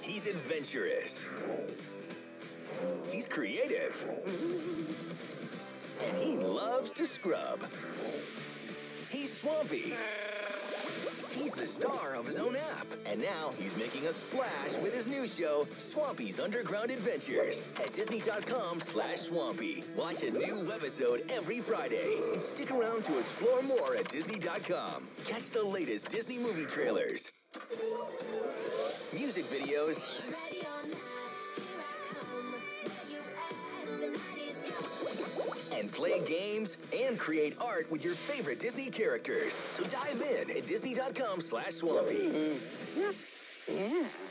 He's adventurous. He's creative. And he loves to scrub. He's Swampy. He's the star of his own app. And now he's making a splash with his new show, Swampy's Underground Adventures, at Disney.com/Swampy. Watch a new webisode every Friday. And stick around to explore more at Disney.com. Catch the latest Disney movie trailers, music videos, and play games and create art with your favorite Disney characters. So dive in at Disney.com/Swampy.